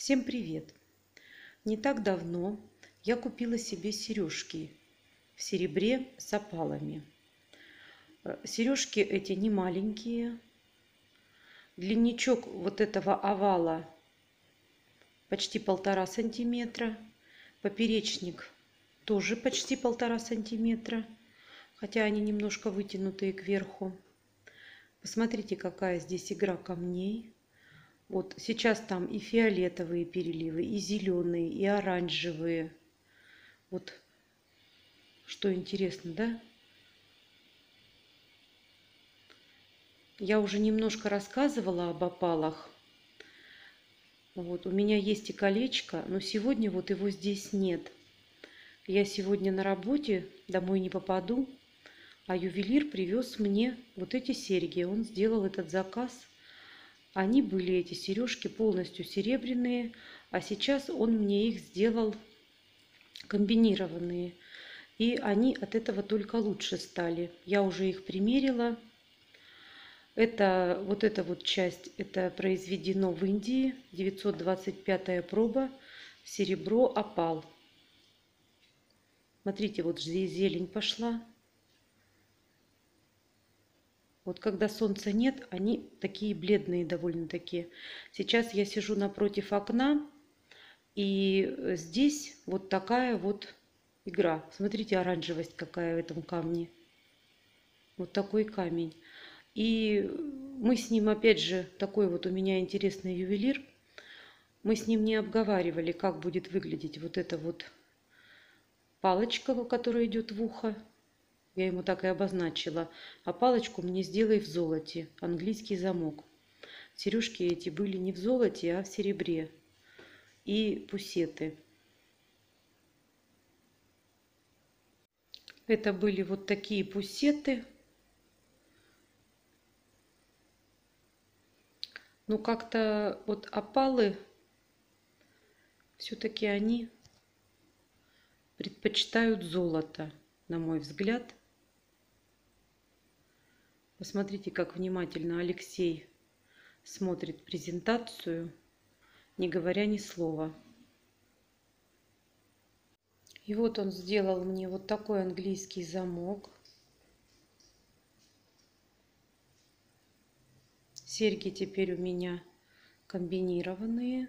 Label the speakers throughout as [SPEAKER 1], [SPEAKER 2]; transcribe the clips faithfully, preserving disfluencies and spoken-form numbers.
[SPEAKER 1] Всем привет! Не так давно я купила себе сережки в серебре с опалами. Сережки эти не маленькие. Длинничок вот этого овала почти полтора сантиметра. Поперечник тоже почти полтора сантиметра, хотя они немножко вытянутые кверху. Посмотрите, какая здесь игра камней. Вот сейчас там и фиолетовые переливы, и зеленые, и оранжевые. Вот что интересно, да? Я уже немножко рассказывала об опалах. Вот, у меня есть и колечко, но сегодня вот его здесь нет. Я сегодня на работе, домой не попаду, а ювелир привез мне вот эти серьги. Он сделал этот заказ. Они были, эти сережки, полностью серебряные, а сейчас он мне их сделал комбинированные. И они от этого только лучше стали. Я уже их примерила. Это вот эта вот часть, это произведено в Индии, девятьсот двадцать пятая проба, серебро, опал. Смотрите, вот здесь зелень пошла. Вот когда солнца нет, они такие бледные довольно-таки. Сейчас я сижу напротив окна, и здесь вот такая вот игра. Смотрите, оранжевость какая в этом камне. Вот такой камень. И мы с ним, опять же, такой вот у меня интересный ювелир. Мы с ним не обговаривали, как будет выглядеть вот эта вот палочка, которая идет в ухо. Я ему так и обозначила. А палочку мне сделай в золоте. Английский замок. Сережки эти были не в золоте, а в серебре. И пусеты. Это были вот такие пусеты. Но как-то вот опалы, все-таки они предпочитают золото, на мой взгляд. Посмотрите, как внимательно Алексей смотрит презентацию, не говоря ни слова. И вот он сделал мне вот такой английский замок. Серьги теперь у меня комбинированные.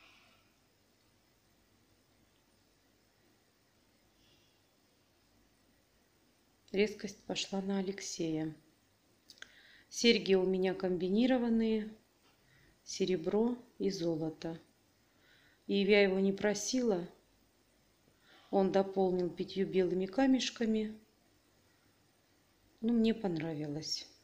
[SPEAKER 1] Резкость пошла на Алексея. Серьги у меня комбинированные, серебро и золото. И я его не просила. Он дополнил пятью белыми камешками. Ну, мне понравилось.